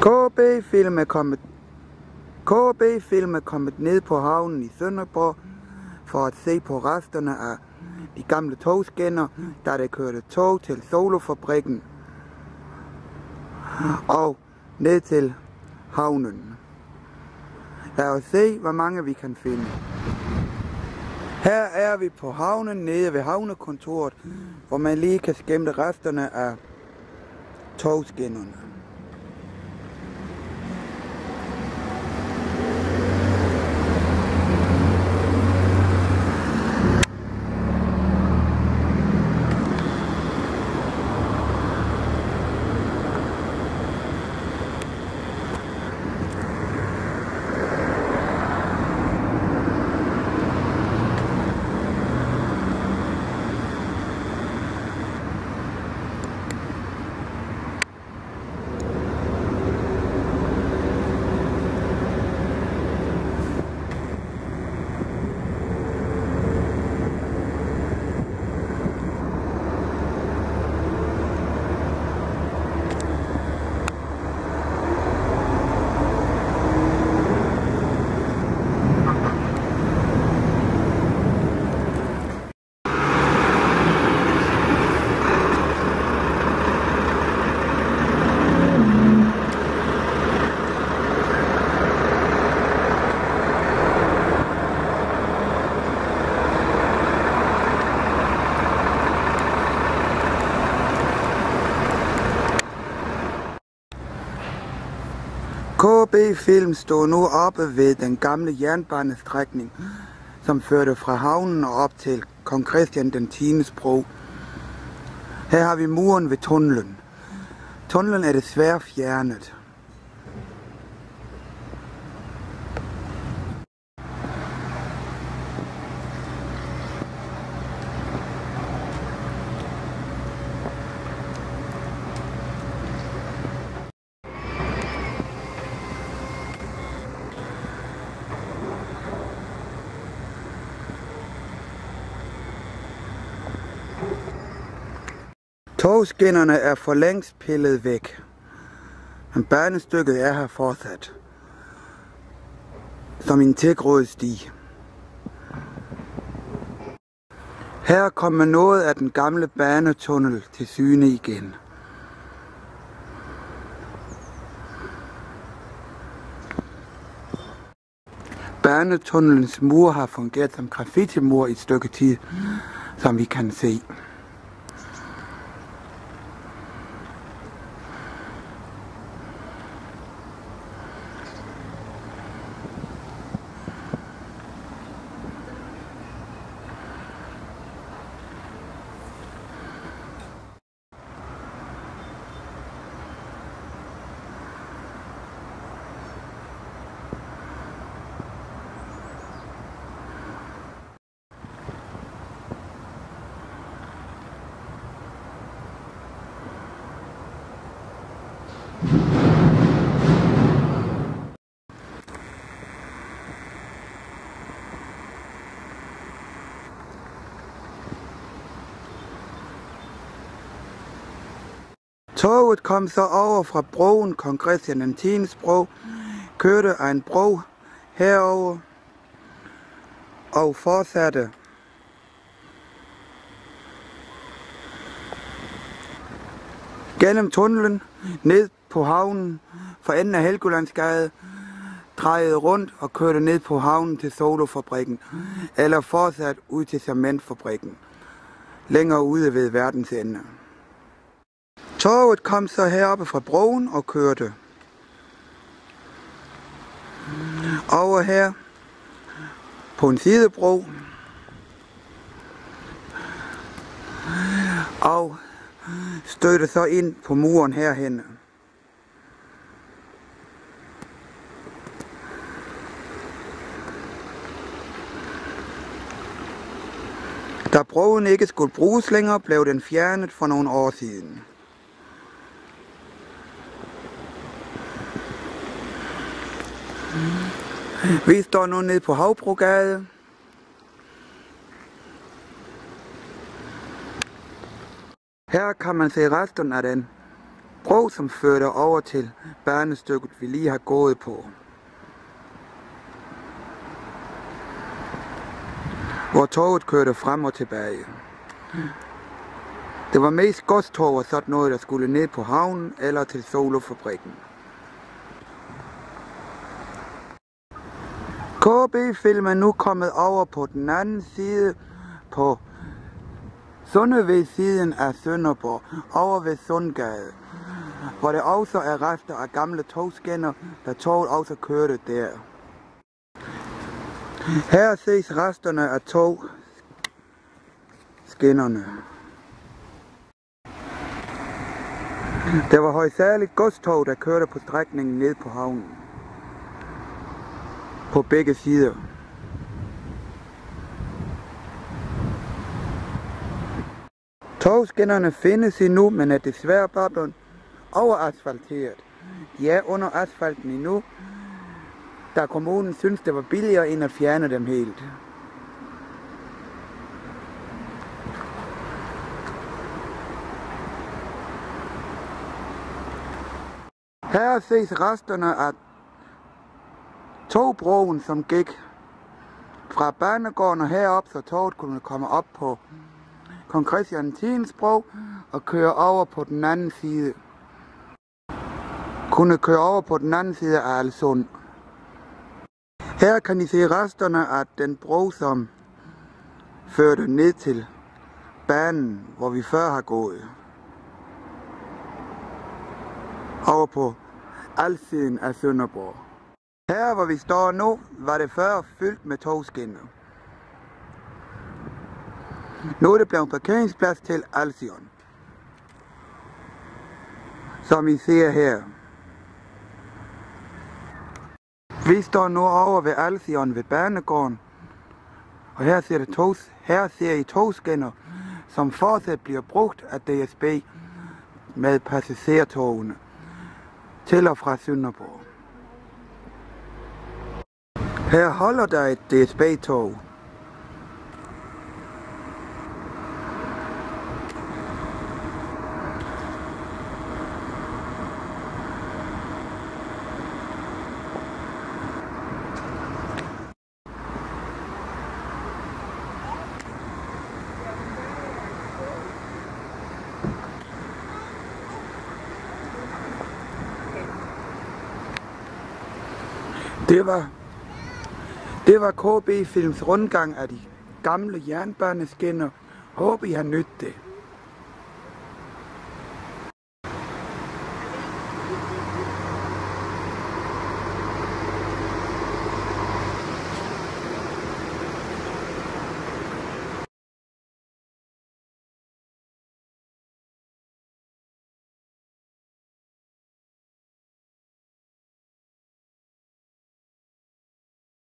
KB-film er kommet ned på havnen i Sønderborg for at se på resterne af de gamle togskinner, da der kørte tog til Solofabrikken og ned til havnen. Lad os se, hvor mange vi kan finde. Her er vi på havnen nede ved havnekontoret, hvor man lige kan skimte resterne af togskinnerne. KB-film står nu oppe ved den gamle jernbanestrækning, som førte fra havnen og op til Kong Christian den 10. bro. Her har vi muren ved tunnelen. Tunnelen er desværre fjernet. Togskinnerne er for længst pillet væk, men banestykket er her fortsat, som en tilgroet sti. Her kommer noget af den gamle banetunnel til syne igen. Banetunnelens mur har fungeret som graffitimur i et stykke tid, som vi kan se. Toget kom så over fra broen Kong Christian den 10. bro, kørte af en bro herover og fortsatte gennem tunnelen ned på havnen for enden af Helgolandsgade, drejede rundt og kørte ned på havnen til Solofabrikken, eller fortsat ud til Cementfabrikken, længere ude ved verdens ende. Toget kom så heroppe fra broen og kørte over her på en sidebro og stødte så ind på muren herhen. Da broen ikke skulle bruges længere, blev den fjernet for nogle år siden. Vi står nu nede på Havbrogade. Her kan man se resten af den bro, som førte over til banestykket, vi lige har gået på. Hvor toget kørte frem og tilbage. Det var mest godstog og sådan noget, der skulle ned på havnen eller til Solofabrikken. KB-film er nu kommet over på den anden side, på Sundeved-siden af Sønderborg, over ved Sundgade, hvor det også er rester af gamle togskinner, da toget også kørte der. Her ses resterne af togskinnerne. Der var hovedsageligt godstog, der kørte på strækningen ned på havnen. På begge sider. Togskinnerne findes endnu, men er desværre bare blevet overasfalteret. De er under asfalten endnu, da kommunen synes, det var billigere end at fjerne dem helt. Her ses resterne af togbroen, som gik fra banegården og herop, så toget kunne komme op på Kong Christian 10. bro og køre over på den anden side. Kunne køre over på den anden side af Alsund. Her kan I se resterne af den bro, som førte ned til banen, hvor vi før har gået. Over på alsiden af Sønderborg. Her, hvor vi står nu, var det før fyldt med togskinner. Nu er det blevet parkeringsplads til Alsion. Som I ser her. Vi står nu over ved Alsion ved banegården. Og her ser I togskinner, som fortsat bliver brugt af DSB med passagertogene til og fra Sønderborg. Her holder der et DSB-tog. Det var KB Films rundgang af de gamle jernbaneskinner. Håber I har nydt det.